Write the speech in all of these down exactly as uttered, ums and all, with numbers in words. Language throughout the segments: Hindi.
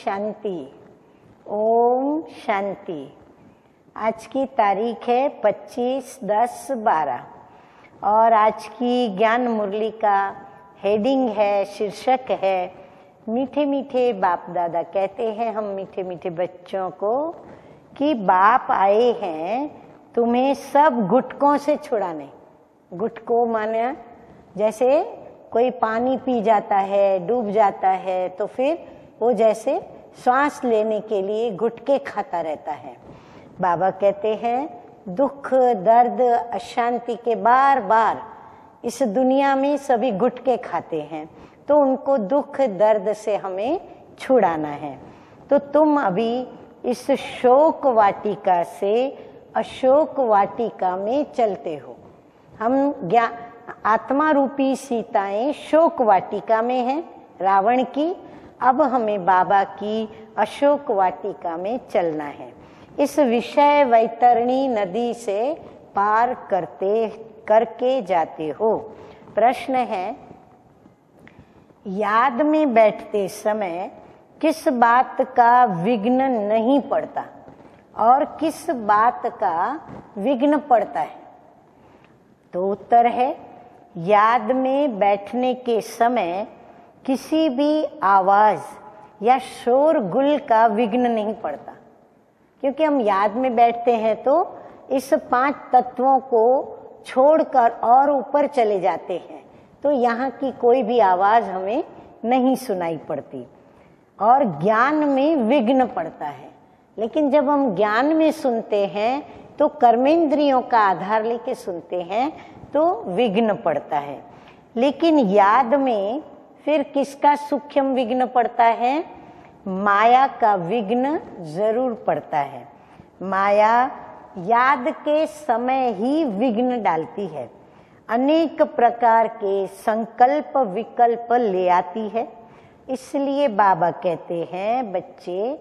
शांति। ओम शांति। आज की तारीख है पच्चीस दस बारह और आज की ज्ञान मुरली का हेडिंग है, शीर्षक है मीठे मीठे बाप दादा। कहते हैं हम मीठे मीठे बच्चों को कि बाप आए हैं तुम्हें सब गुटकों से छुड़ाने। गुटको माने जैसे कोई पानी पी जाता है, डूब जाता है, तो फिर वो जैसे श्वास लेने के लिए गुटके खाता रहता है। बाबा कहते हैं दुख दर्द अशांति के बार बार इस दुनिया में सभी गुटके खाते हैं, तो उनको दुख दर्द से हमें छुड़ाना है। तो तुम अभी इस शोक वाटिका से अशोक वाटिका में चलते हो। हम ज्ञान आत्मा रूपी सीताएं शोक वाटिका में हैं रावण की, अब हमें बाबा की अशोक वाटिका में चलना है। इस विषय वैतरणी नदी से पार करते करके जाते हो। प्रश्न है, याद में बैठते समय किस बात का विघ्न नहीं पड़ता और किस बात का विघ्न पड़ता है? तो उत्तर है, याद में बैठने के समय किसी भी आवाज या शोरगुल का विघ्न नहीं पड़ता, क्योंकि हम याद में बैठते हैं तो इस पांच तत्वों को छोड़कर और ऊपर चले जाते हैं, तो यहाँ की कोई भी आवाज हमें नहीं सुनाई पड़ती और ज्ञान में विघ्न पड़ता है। लेकिन जब हम ज्ञान में सुनते हैं तो कर्मेंद्रियों का आधार लेके सुनते हैं तो विघ्न पड़ता है। लेकिन याद में फिर किसका सूक्ष्म विघ्न पड़ता है? माया का विघ्न जरूर पड़ता है। माया याद के समय ही विघ्न डालती है, अनेक प्रकार के संकल्प विकल्प ले आती है। इसलिए बाबा कहते हैं बच्चे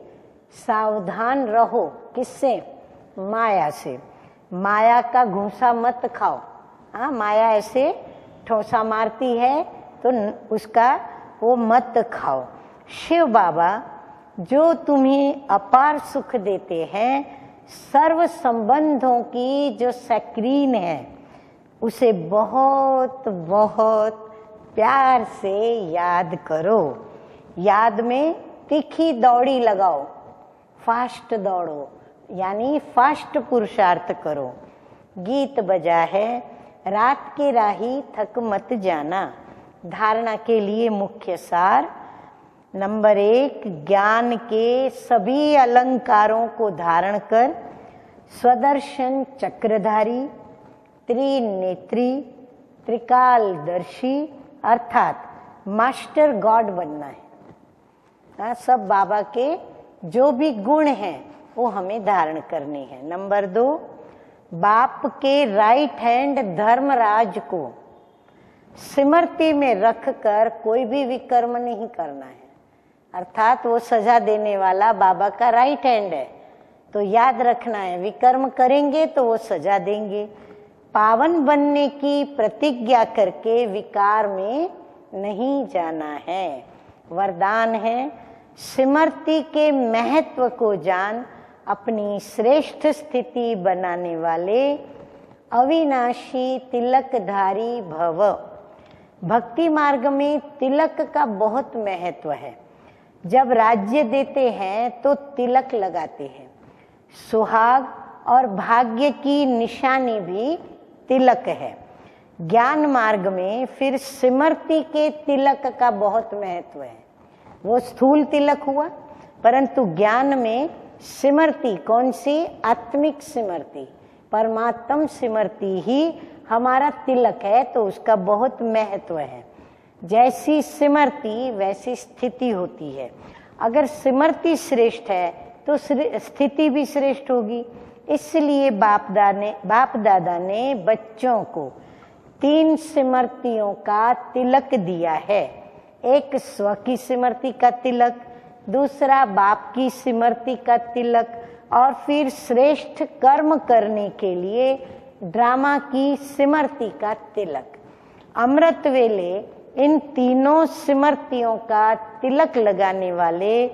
सावधान रहो। किससे? माया से। माया का घूंसा मत खाओ। हाँ, माया ऐसे ठोसा मारती है तो उसका वो मत खाओ। शिव बाबा जो तुम्हें अपार सुख देते हैं, सर्व संबंधों की जो स्क्रीन है, उसे बहुत बहुत प्यार से याद करो। याद में तीखी दौड़ी लगाओ, फास्ट दौड़ो, यानी फास्ट पुरुषार्थ करो। गीत बजा है रात के राही थक मत जाना। धारणा के लिए मुख्य सार नंबर एक, ज्ञान के सभी अलंकारों को धारण कर स्वदर्शन चक्रधारी, त्रिनेत्री, त्रिकालदर्शी अर्थात मास्टर गॉड बनना है। हाँ, सब बाबा के जो भी गुण हैं वो हमें धारण करने हैं। नंबर दो, बाप के राइट हैंड धर्मराज को स्मृति में रखकर कोई भी विकर्म नहीं करना है, अर्थात वो सजा देने वाला बाबा का राइट हैंड है, तो याद रखना है विकर्म करेंगे तो वो सजा देंगे। पावन बनने की प्रतिज्ञा करके विकार में नहीं जाना है। वरदान है, स्मृति के महत्व को जान अपनी श्रेष्ठ स्थिति बनाने वाले अविनाशी तिलकधारी भव। भक्ति मार्ग में तिलक का बहुत महत्व है। जब राज्य देते हैं तो तिलक लगाते हैं। सुहाग और भाग्य की निशानी भी तिलक है। ज्ञान मार्ग में फिर स्मृति के तिलक का बहुत महत्व है। वो स्थूल तिलक हुआ, परंतु ज्ञान में स्मृति कौन सी? आत्मिक स्मृति, परमात्म स्मृति ही हमारा तिलक है, तो उसका बहुत महत्व है। जैसी स्मृति वैसी स्थिति होती है। अगर स्मृति श्रेष्ठ है तो स्थिति भी श्रेष्ठ होगी। इसलिए बाप दादा ने बाप दादा ने बच्चों को तीन स्मृतियों का तिलक दिया है। एक स्व की स्मृति का तिलक, दूसरा बाप की स्मृति का तिलक, और फिर श्रेष्ठ कर्म करने के लिए ड्रामा की स्मृति का तिलक। अमृत वेले इन तीनों स्मृतियों का तिलक लगाने वाले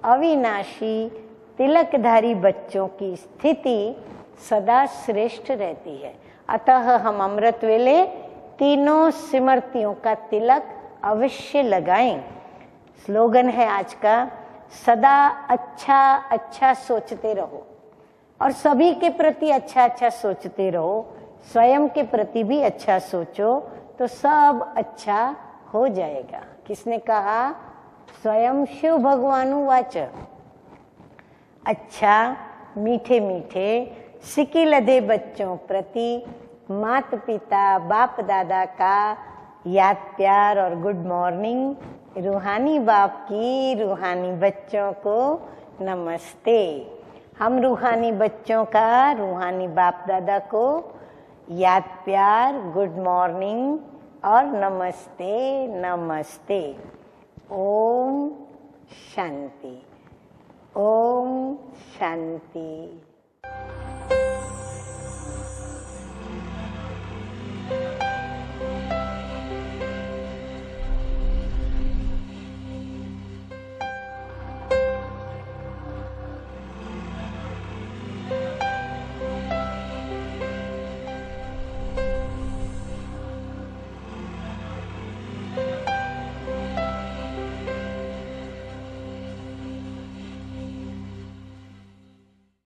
अविनाशी तिलकधारी बच्चों की स्थिति सदा श्रेष्ठ रहती है। अतः हम अमृत वेले तीनों सिमरतियों का तिलक अवश्य लगाएं। स्लोगन है आज का, सदा अच्छा अच्छा सोचते रहो और सभी के प्रति अच्छा अच्छा सोचते रहो, स्वयं के प्रति भी अच्छा सोचो तो सब अच्छा हो जाएगा। किसने कहा? स्वयं शिव भगवानु वाच। अच्छा मीठे मीठे सिकी लदे बच्चों प्रति माता पिता बाप दादा का याद प्यार और गुड मॉर्निंग। रूहानी बाप की रूहानी बच्चों को नमस्ते। हम रूहानी बच्चों का रूहानी बाप दादा को याद प्यार गुड मॉर्निंग और नमस्ते नमस्ते। ओम शांति, ओम शांति।